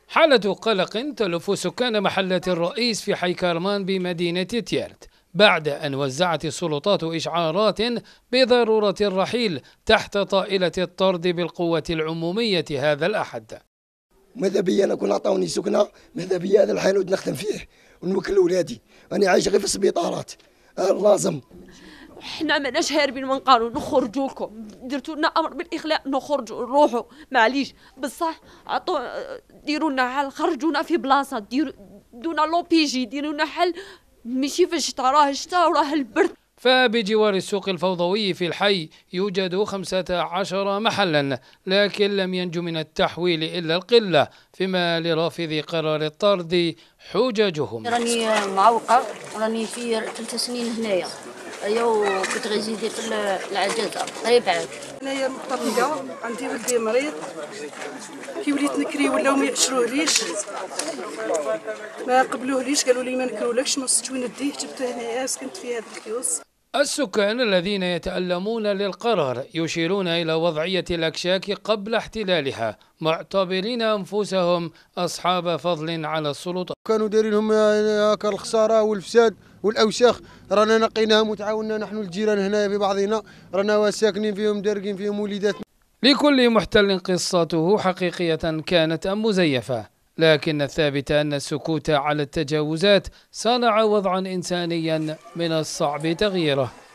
حالة قلق تلف سكان محلة الرئيس في حي كارمان بمدينة تيرت بعد أن وزعت السلطات إشعارات بضرورة الرحيل تحت طائلة الطرد بالقوة العمومية هذا الأحد. ماذا بيا أنا كون عطاوني سكنة، ماذا بيا هذا الحي نخدم فيه ونوكل أولادي، أنا عايش غير في السبيطارات لازم. احنا ماناش هاربين من قانون، نخرجوا لكم، درتوا لنا امر بالاخلاء نخرجوا نروحوا، معليش بصح عطوا ديروا لنا حل، خرجونا في بلاصه، دونا لوبيجي، ديروا لنا حل، ماشي في الشتا، راه الشتا وراه البرد. فبجوار السوق الفوضوي في الحي يوجد 15 محلا، لكن لم ينجو من التحويل إلا القلة، فيما لرافضي قرار الطرد حججهم. راني معوقة، راني في 3 سنين هنايا، ايوا كنت غنزيدي في العجزة غير بعد. انايا مطلقة، عندي ولدي مريض، كي وليت نكري ولاو ما يعشروهليش، ما قبلوهليش، قالوا لي ما نكرولكش، ما صدت وين نديه، جبته هنايا سكنت في هذا الكيوس. السكان الذين يتألمون للقرار يشيرون إلى وضعية الأكشاك قبل احتلالها، معتبرين أنفسهم أصحاب فضل على السلطات. كانوا دايرين لهم هكا الخسارة والفساد والأوساخ، رانا نقيناهم وتعاوننا نحن الجيران هنا في بعضنا، رانا ساكنين فيهم دارقين فيهم وليدات. لكل محتل قصته حقيقية كانت أم مزيفة، لكن الثابت أن السكوت على التجاوزات صنع وضعا إنسانيا من الصعب تغييره.